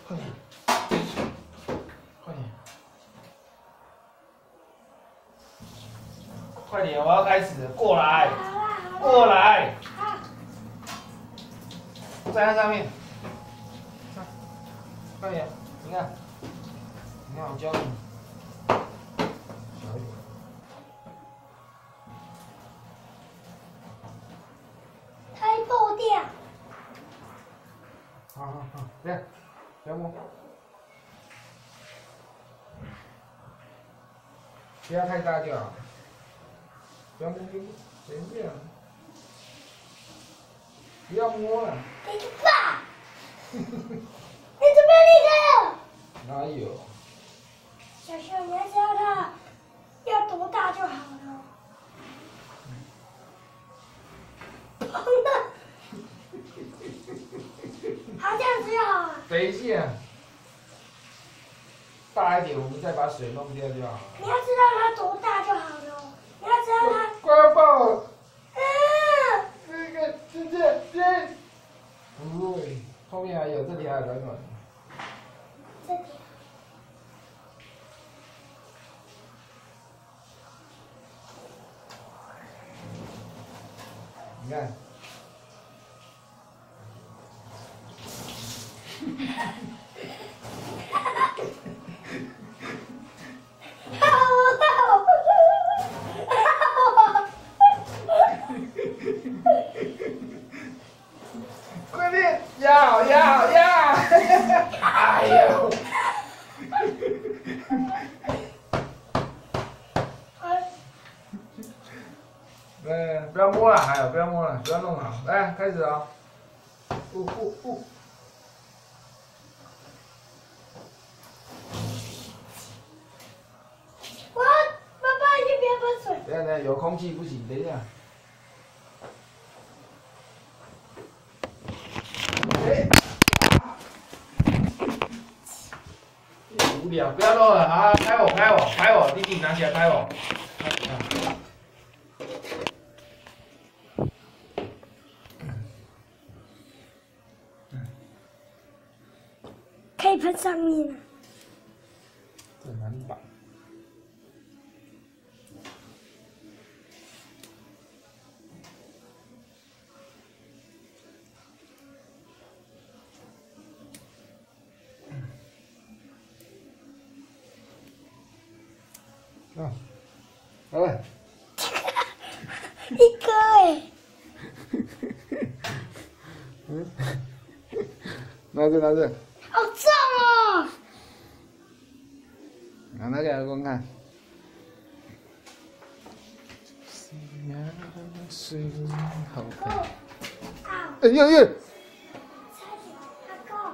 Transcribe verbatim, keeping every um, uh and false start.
快点，快点，快点！我要开始了，过来，过来，站在上面，快点！你看，你看，我教你，小一点。 开爆掉！ 好好好，这样，不要摸，不要太大就好，不要摸摸，等一下，不要摸了。 你爸，你怎么离开了？ 哪有？ 小秀，你要知道他要多大就好了。砰的。好，这样子就好了。 等一下，大一点，我们再把水弄掉就好了。 你要知道它多大就好了。你要知道它。 快要爆了！ 啊！ 这个直接接。不会，后面还有，这里还有软软的。 这里。 你看。快点，要要要！哎呦！来，不要摸了，还有不要摸了，不要弄好，来开始啊！不不不！ 我，爸爸，你不要喷水。 等一下等一下，有空气不行，等一下。哎，无聊，不要弄了，好，拍我拍我拍我，弟弟拿起来拍我。 可以喷上面了。 这难绑。啊，好了。 一个哎。 嗯，拿着拿着。 好重哦！ 拿那个来观看。好看。哎呦呦！